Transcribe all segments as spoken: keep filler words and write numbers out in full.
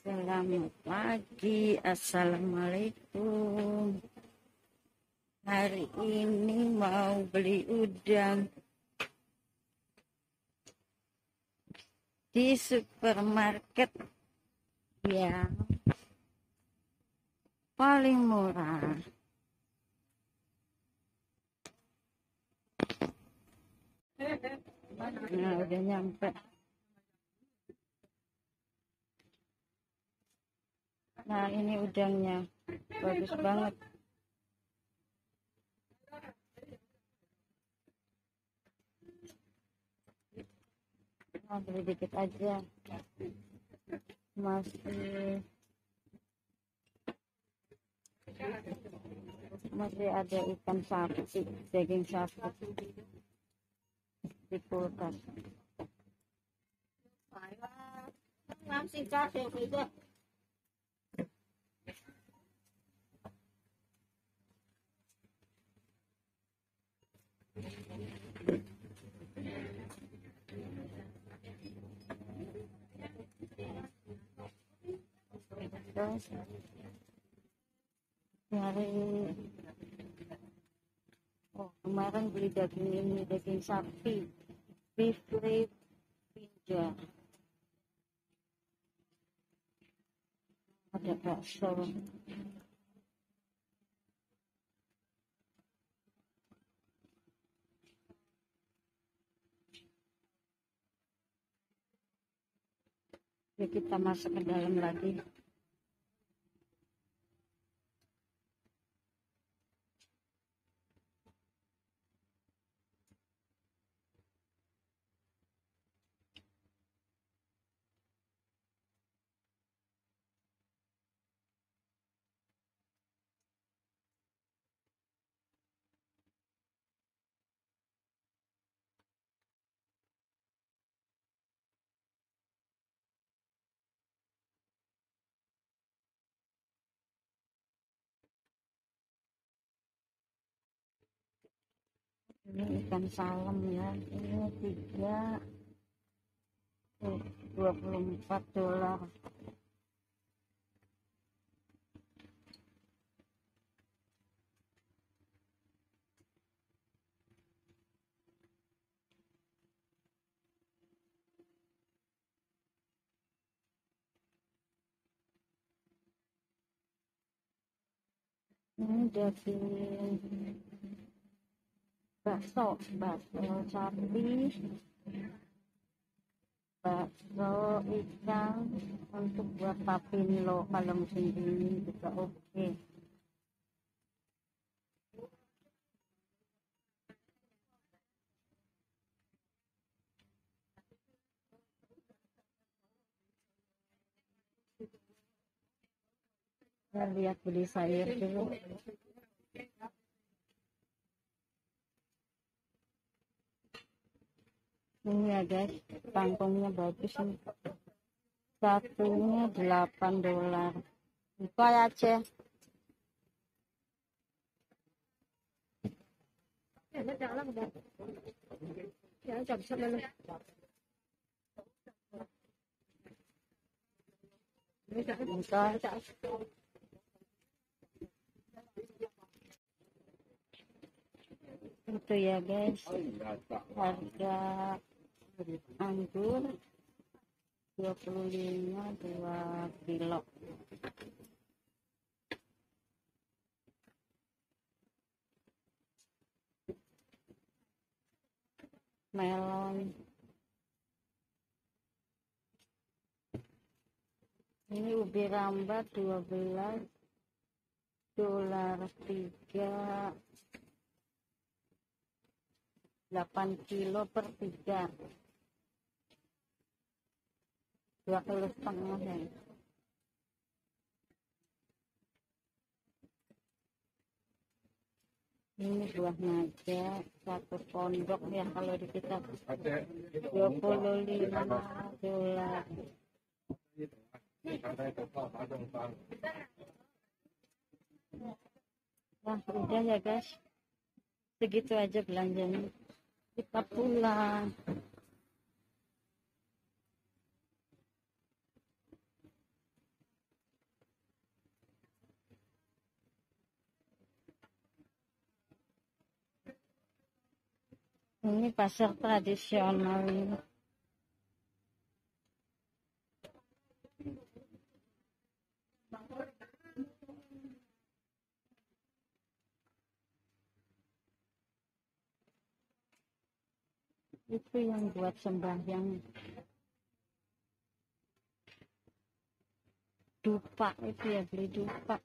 Selamat pagi, assalamualaikum. Hari ini mau beli udang di supermarket yang paling murah. Nah, udah nyampe. Nah, ini udangnya bagus banget. Nah, beli dikit aja. Masih masih ada ikan sapi, daging sapi di kulkas. Terus dari oh kemarin beli daging ini, daging sapi beef rib pinja, ada bakso. Ya, kita masuk ke dalam lagi. Ini ikan salam ya, ini tiga dua puluh empat dolar. Ini daging bakso, bakso sapi, bakso ikan, untuk buat papinlo kalau musim dingin juga oke. Kita lihat beli sayur dulu. Ini ya guys, kangkungnya bagus nih. Satunya delapan dolar. Buka ya Ceh. Buka. Itu ya guys, harga anggur dua puluh lima dua kilo. Melon ini ubi rambat dua belas dolar, tiga delapan kilo per tiga, dua kilo setengah ya. Ini buah naga satu pondok ya, kalau di kita dua puluh lima dolar. Nah udah ya guys, segitu aja belanjanya, kita pulang. Ini pasar tradisional ini. Itu yang buat sembahyang. Dupa itu ya, beli dupa.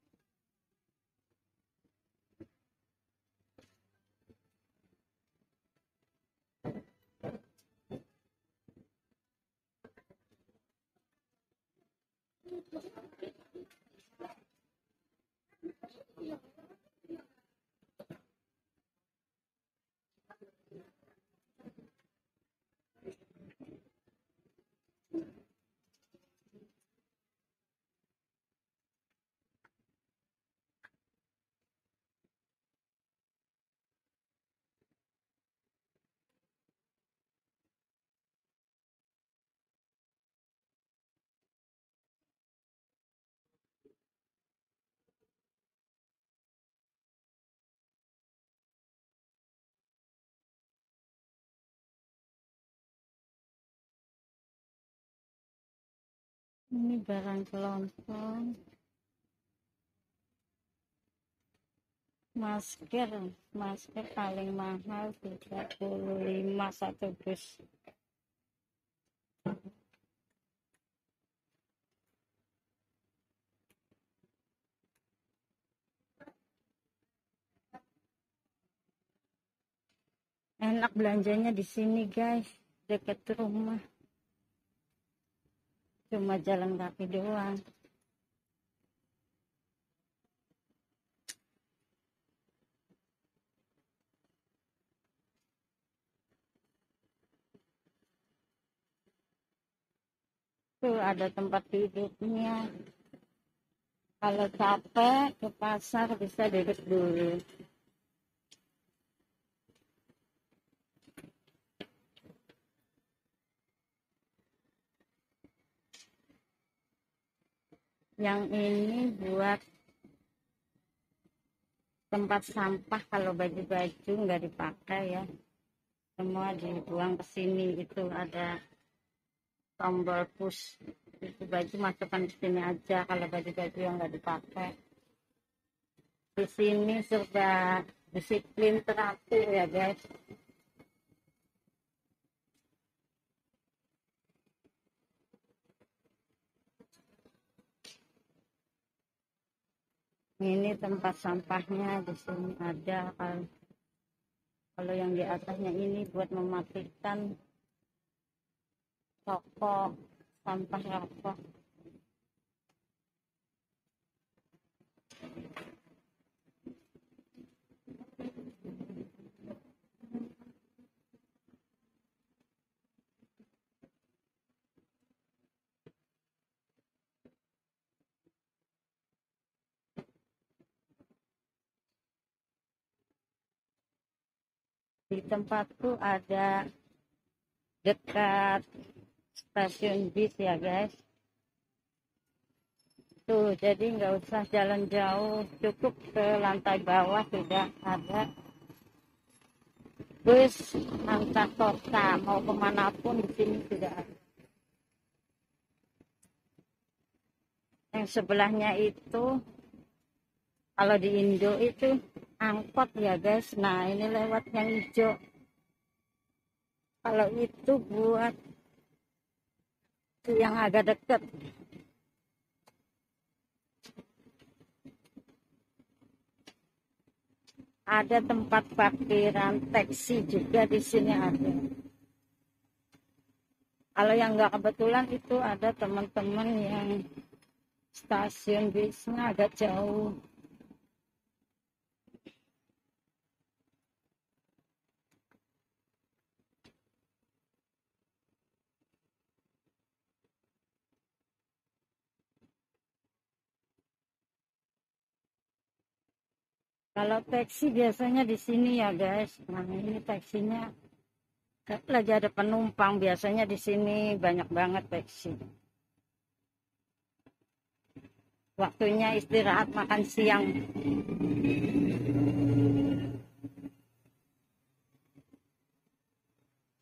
Ini barang kelontong. Masker, masker paling mahal tiga puluh lima satu dus. Enak belanjanya di sini guys, dekat rumah. Cuma jalan kaki doang. Tuh ada tempat duduknya. Kalau capek ke pasar bisa duduk dulu. Yang ini buat tempat sampah, kalau baju-baju nggak dipakai ya, semua dibuang ke sini. Itu ada tombol push, itu baju masukkan ke sini aja kalau baju-baju yang nggak dipakai. Di sini serba disiplin, teratur ya guys. Ini tempat sampahnya di sini ada. Kalau kalau yang di atasnya ini buat mematikan rokok, sampah rokok. Di tempatku ada dekat stasiun bis ya guys. Tuh, jadi nggak usah jalan jauh, cukup ke lantai bawah sudah ada bus antar kota, mau kemanapun di sini sudah ada. Yang sebelahnya itu, kalau di Indo itu angkot ya guys. Nah ini lewat yang hijau. Kalau itu buat yang agak dekat. Ada tempat parkiran taksi juga di sini ada. Kalau yang nggak kebetulan itu ada teman-teman yang stasiun bisnya agak jauh. Kalau taksi biasanya di sini ya guys. Nah ini taksinya lagi ada penumpang, biasanya di sini banyak banget taksi. Waktunya istirahat makan siang.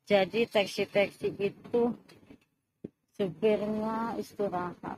Jadi taksi-taksi itu supirnya istirahat.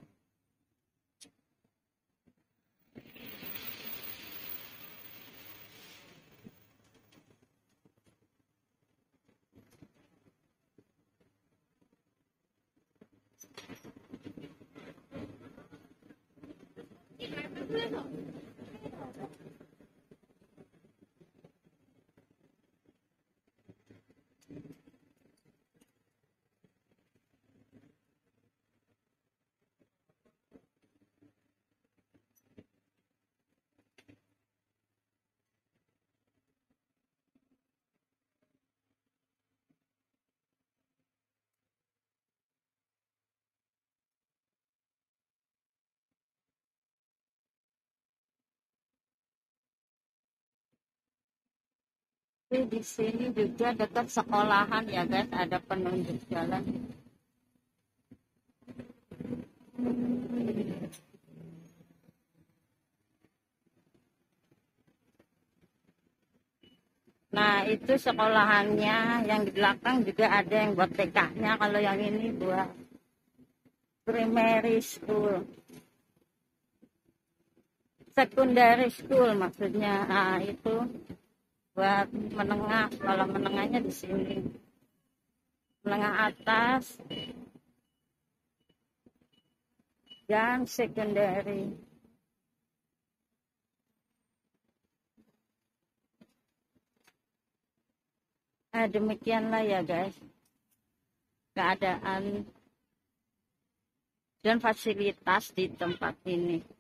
Tapi di sini juga dekat sekolahan ya guys, ada penunjuk jalan. Nah itu sekolahannya, yang di belakang juga ada yang buat T K-nya, kalau yang ini buat primary school, secondary school maksudnya. Nah itu buat menengah, kalau menengahnya di sini, menengah atas dan secondary. Nah demikianlah ya guys keadaan dan fasilitas di tempat ini.